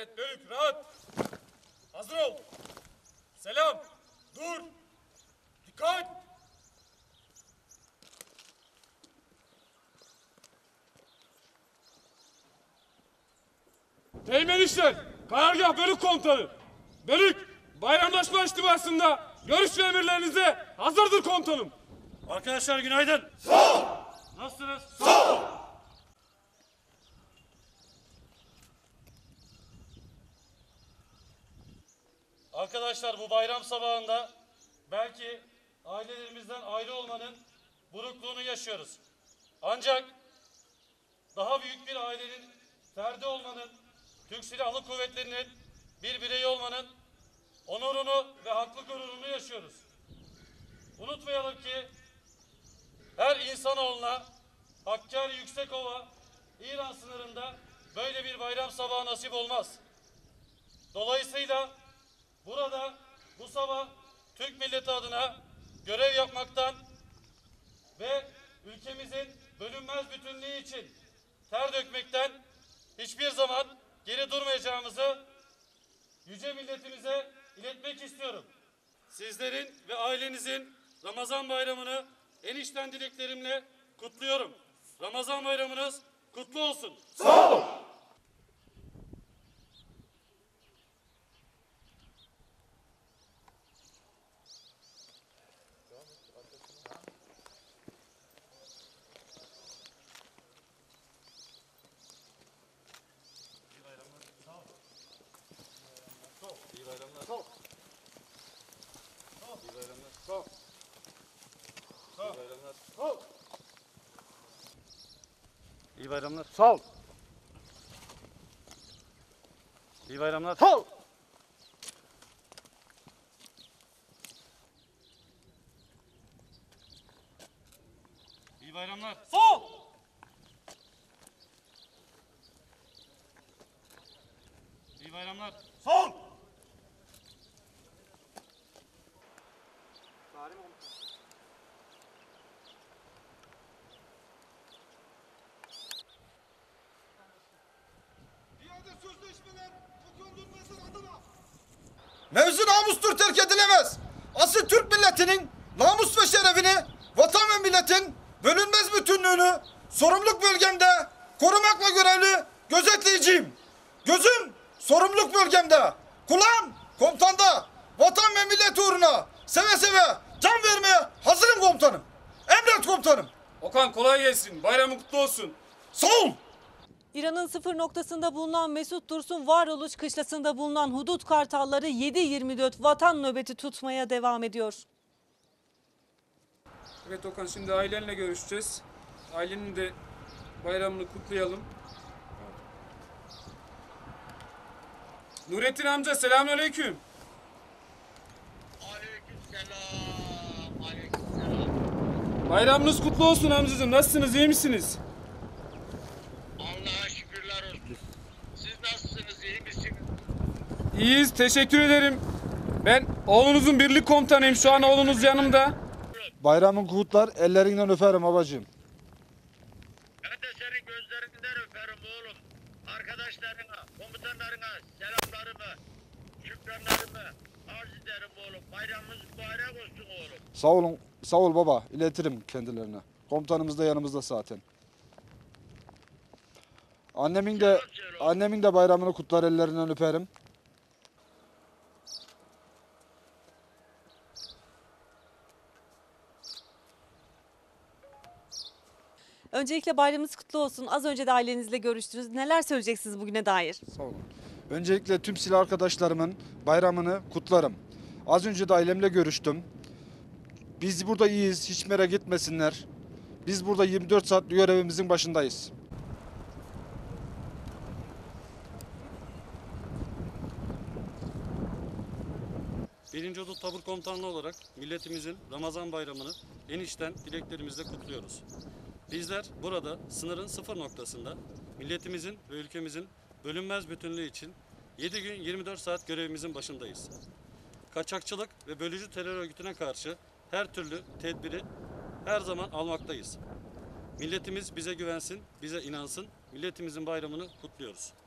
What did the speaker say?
Evet Bölük rahat. Hazır ol. Selam. Dur. Dikkat. Teğmen işler. Karargah Bölük komutanı. Bölük bayramlaşma içtimasında görüş ve emirlerinize hazırdır komutanım. Arkadaşlar günaydın. Sağ ol. Nasılsınız? Sağ ol. Arkadaşlar bu bayram sabahında belki ailelerimizden ayrı olmanın burukluğunu yaşıyoruz. Ancak daha büyük bir ailenin ferdi olmanın, Türk Silahlı Kuvvetleri'nin bir bireyi olmanın onurunu ve haklı gururunu yaşıyoruz. Unutmayalım ki her insanoğluna Hakkari Yüksekova, İran sınırında böyle bir bayram sabahı nasip olmaz. Dolayısıyla burada bu sabah Türk milleti adına görev yapmaktan ve ülkemizin bölünmez bütünlüğü için ter dökmekten hiçbir zaman geri durmayacağımızı yüce milletimize iletmek istiyorum. Sizlerin ve ailenizin Ramazan bayramını en içten dileklerimle kutluyorum. Ramazan bayramınız kutlu olsun. Sağ ol. İyi bayramlar. Sağ ol. İyi bayramlar. Sağ ol. İyi bayramlar. Sağ ol. İyi bayramlar. Sağ ol. İyi bayramlar. Sağ ol. İyi bayramlar. Sağ ol. İyi bayramlar. Sağ ol. Mevzu namustur, terk edilemez. Asıl Türk milletinin namus ve şerefini, vatan ve milletin bölünmez bütünlüğünü sorumluluk bölgemde korumakla görevli gözetleyiciyim. Gözüm sorumluluk bölgemde, kulağım komutanda, vatan ve millet uğruna seve seve can vermeye hazırım komutanım. Emret komutanım. Okan kolay gelsin. Bayramın kutlu olsun. Sağ ol. İran'ın sıfır noktasında bulunan Mesut Dursun Varoluş kışlasında bulunan hudut kartalları 7/24 vatan nöbeti tutmaya devam ediyor. Evet Okan, şimdi ailenle görüşeceğiz. Ailenin de bayramını kutlayalım. Nurettin amca selamünaleyküm. Aleykümselam, aleykümselam. Bayramınız kutlu olsun amcacığım. Nasılsınız, iyi misiniz? Allah'a şükürler olsun. Siz nasılsınız, iyi misiniz? İyiyiz, teşekkür ederim. Ben oğlunuzun birlik komutanıyım. Şu an oğlunuz yanımda. Bayramın kutlar, ellerinden öperim babacığım. Ben de senin gözlerinden öperim oğlum. Arkadaşlarına, komutanlarına selamlarımı, şükranlarımı arz ederim oğlum. Bayramınız mübarek olsun oğlum. Sağ olun, sağ ol baba. İletirim kendilerine. Komutanımız da yanımızda zaten. Annemin de bayramını kutlar, ellerinden öperim. Öncelikle bayramınız kutlu olsun. Az önce de ailenizle görüştünüz. Neler söyleyeceksiniz bugüne dair? Sağ olun. Öncelikle tüm silah arkadaşlarımın bayramını kutlarım. Az önce de ailemle görüştüm. Biz burada iyiyiz, hiç merak etmesinler. Biz burada 24 saat görevimizin başındayız. Birinci Hudut Tabur Komutanlığı olarak milletimizin Ramazan bayramını en içten dileklerimizle kutluyoruz. Bizler burada sınırın sıfır noktasında milletimizin ve ülkemizin bölünmez bütünlüğü için 7 gün 24 saat görevimizin başındayız. Kaçakçılık ve bölücü terör örgütüne karşı her türlü tedbiri her zaman almaktayız. Milletimiz bize güvensin, bize inansın. Milletimizin bayramını kutluyoruz.